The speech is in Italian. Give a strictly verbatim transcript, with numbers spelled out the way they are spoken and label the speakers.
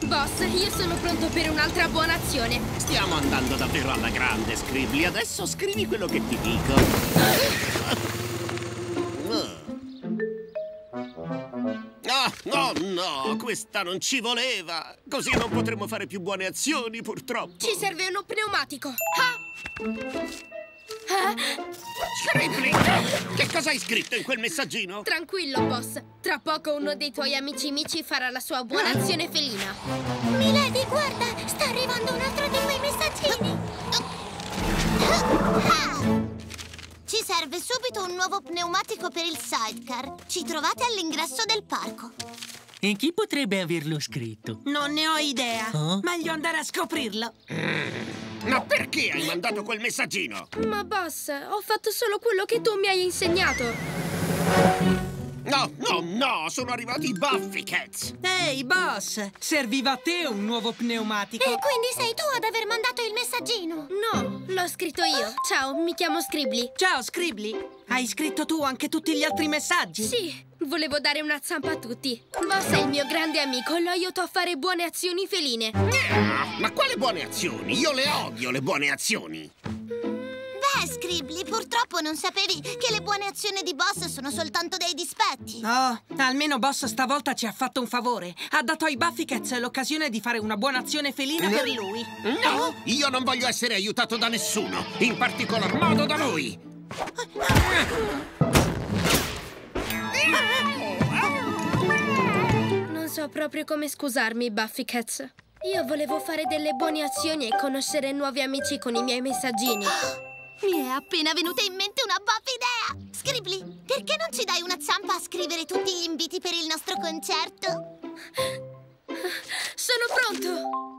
Speaker 1: Boss, io sono pronto per un'altra buona azione.
Speaker 2: Stiamo andando davvero alla grande, Scribbly. Adesso scrivi quello che ti dico. Ah, no, no, questa non ci voleva. Così non potremo fare più buone azioni, purtroppo.
Speaker 1: Ci serve uno pneumatico. Ah! Ah!
Speaker 2: Scribbly, che cosa hai scritto in quel messaggino?
Speaker 1: Tranquillo, boss. Tra poco uno dei tuoi amici mici farà la sua buona azione felina.
Speaker 3: Milady, guarda, sta arrivando un altro di quei messaggini. Ci serve subito un nuovo pneumatico per il sidecar. Ci trovate all'ingresso del parco.
Speaker 4: E chi potrebbe averlo scritto?
Speaker 5: Non ne ho idea.
Speaker 4: Oh?
Speaker 5: Meglio andare a scoprirlo.
Speaker 2: Ma perché hai mandato quel messaggino?
Speaker 1: Ma boss, ho fatto solo quello che tu mi hai insegnato.
Speaker 2: No, no, no, sono arrivati i Buffycats.
Speaker 5: Ehi, boss, serviva a te un nuovo pneumatico.
Speaker 3: E quindi sei tu ad aver mandato il messaggino?
Speaker 1: No, l'ho scritto io. Ciao, mi chiamo Scribbly.
Speaker 5: Ciao, Scribbly. Hai scritto tu anche tutti gli altri messaggi?
Speaker 1: Sì, volevo dare una zampa a tutti. Boss è il mio grande amico, lo aiuto a fare buone azioni feline.
Speaker 2: Ah, ma quali buone azioni? Io le odio, le buone azioni.
Speaker 3: Beh, Scribbly, purtroppo non sapevi che le buone azioni di Boss sono soltanto dei dispetti.
Speaker 5: Oh, almeno Boss stavolta ci ha fatto un favore. Ha dato ai Buffycats l'occasione di fare una buona azione felina per lui.
Speaker 2: No, io non voglio essere aiutato da nessuno, in particolar modo da lui.
Speaker 1: Non so proprio come scusarmi, Buffycats. Io volevo fare delle buone azioni e conoscere nuovi amici con i miei messaggini.
Speaker 3: Mi è appena venuta in mente una buff idea! Scribbly, perché non ci dai una zampa a scrivere tutti gli inviti per il nostro concerto?
Speaker 1: Sono pronto!